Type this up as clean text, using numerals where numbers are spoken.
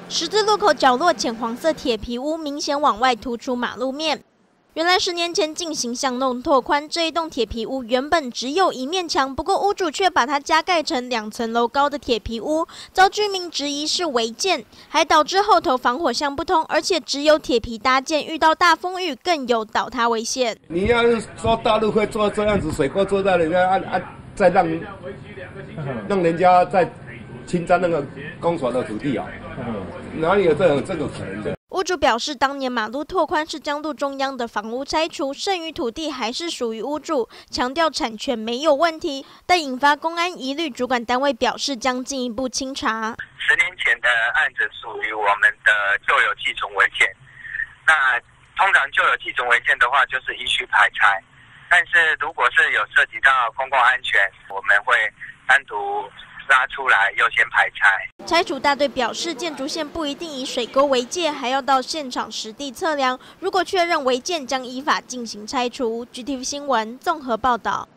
十字路口角落浅黄色铁皮屋明显往外突出马路面。原来10年前进行巷弄拓宽，这一栋铁皮屋原本只有一面墙，不过屋主却把它加盖成2层楼高的铁皮屋，遭居民质疑是违建，还导致后头防火巷不通，而且只有铁皮搭建，遇到大风雨更有倒塌危险。 你要是说大陆会做这样子，水沟做在人家再让人家再侵占那个公所的土地啊，哪里有这个可能的？ 屋主表示，当年马路拓宽是将路中央的房屋拆除，剩余土地还是属于屋主，强调产权没有问题，但引发公安疑虑。主管单位表示将进一步清查。 10年前的案子属于我们的旧有寄存违建，那通常旧有寄存违建的话，就是依序排拆。但是如果是有涉及到公共安全，我们会单独拉出来优先排拆。 拆除大队表示，建筑线不一定以水沟为界，还要到现场实地测量。如果确认违建，将依法进行拆除。GTV 新闻综合报道。